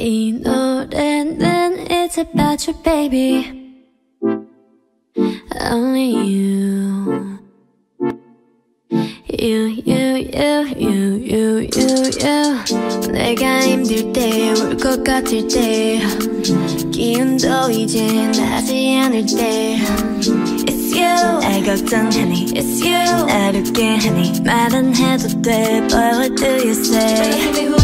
이 노래는 It's about you baby Only you You 내가 힘들 때 울 것 같을 때 기운도 이제 나지 않을 때 It's you 날 걱정하니 It's you 날 웃게 하니 말 안 해도 돼 But what do you say